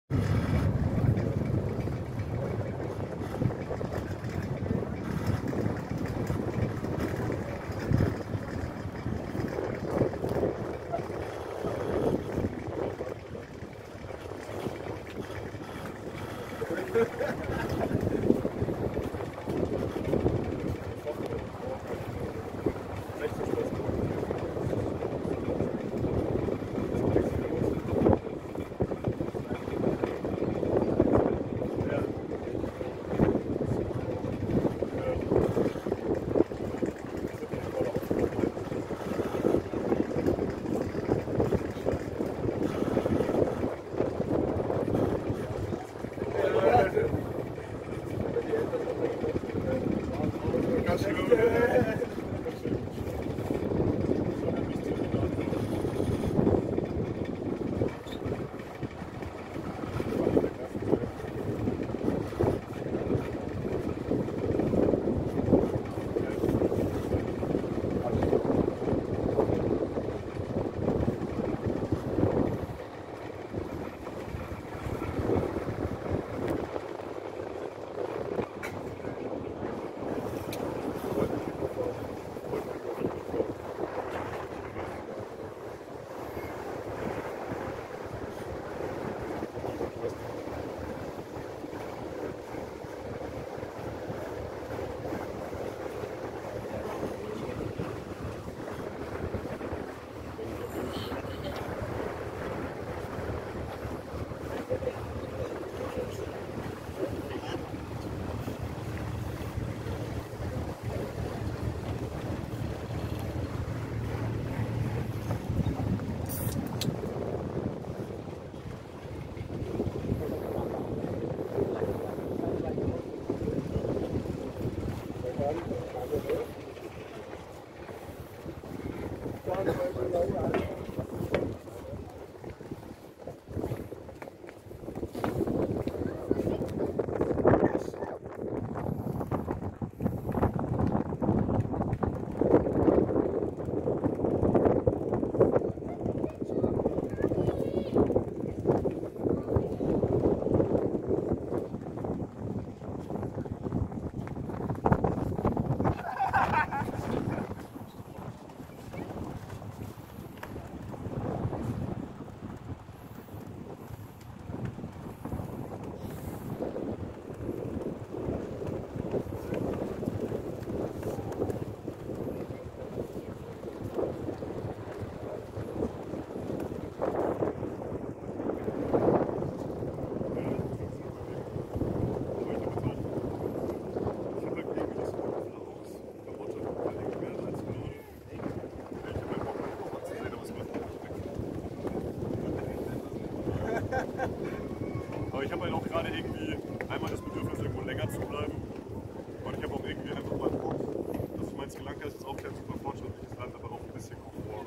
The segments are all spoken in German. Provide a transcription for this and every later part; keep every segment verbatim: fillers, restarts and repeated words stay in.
Aber ich habe halt auch gerade irgendwie einmal das Bedürfnis, irgendwo länger zu bleiben. Und ich habe auch irgendwie einfach mal Bock, dass ich mein Sri Lanka ist auch kein super fortschrittliches Land, aber auch ein bisschen Komfort.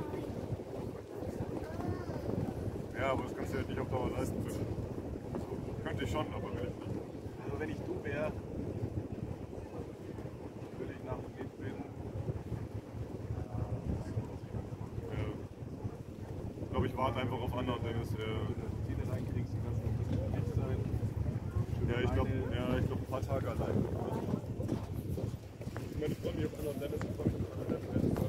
Ja, aber das kannst du halt nicht auf Dauer leisten. So, könnte ich schon, aber will ich nicht. Also wenn ich du wäre, würde ich nach dem Mitbilden. Ja. Ich glaube, ich warte einfach auf Anna und Dennis. Ja. Ziele reinkriegst, die ganzen ein bisschen fit sein. Ja, ich glaube, ja, glaub, ein paar Tage allein. Ich meine, ich freue mich auf Anna und Dennis, ich freue mich auf Anna und Dennis.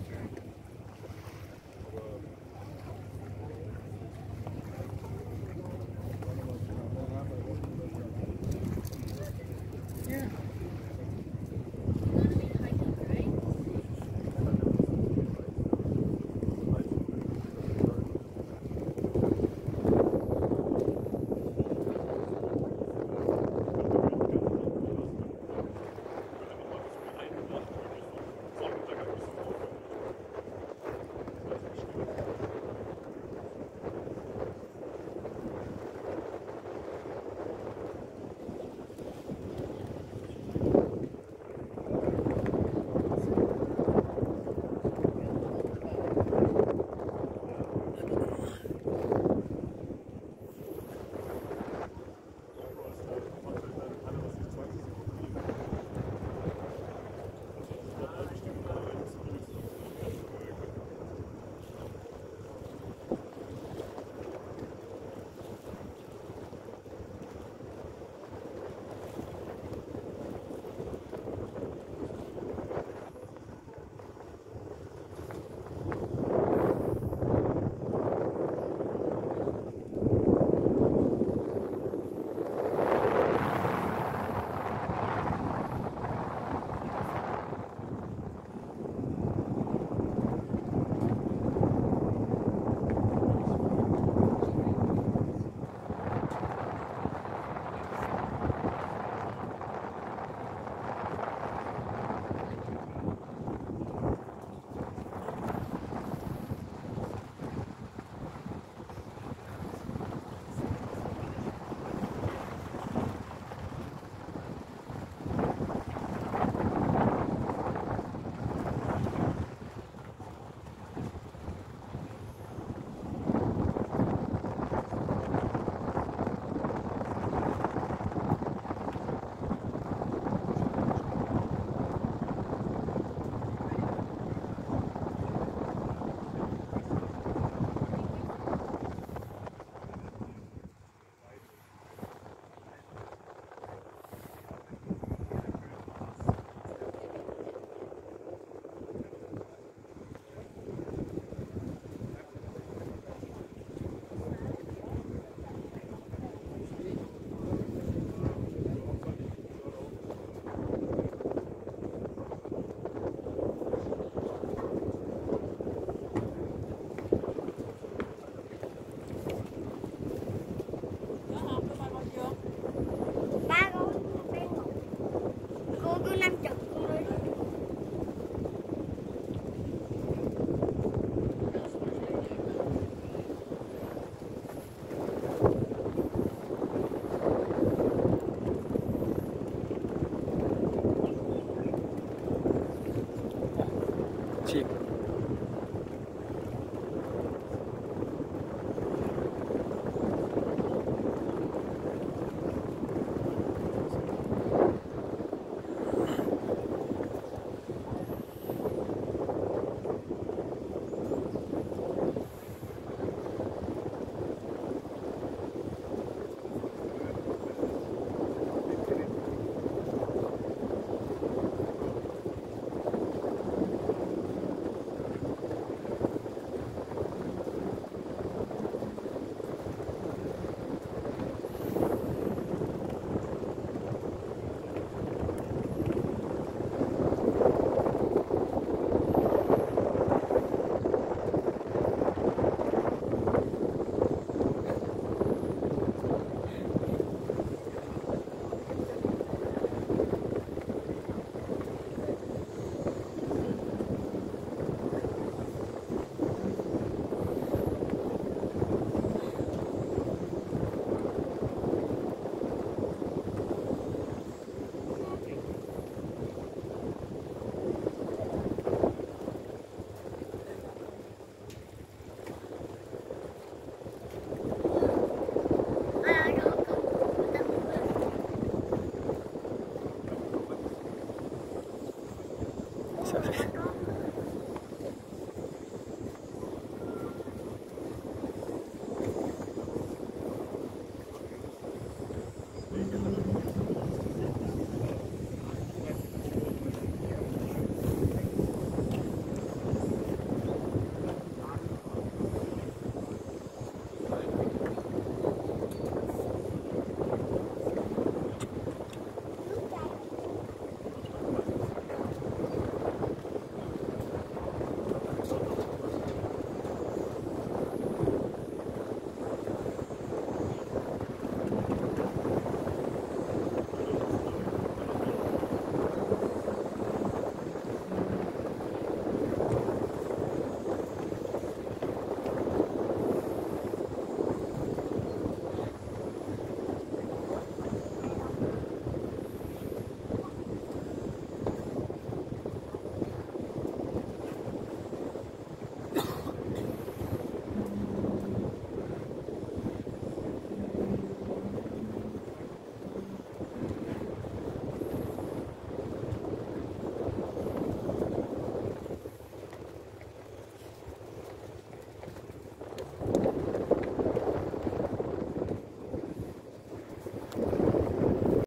Sorry.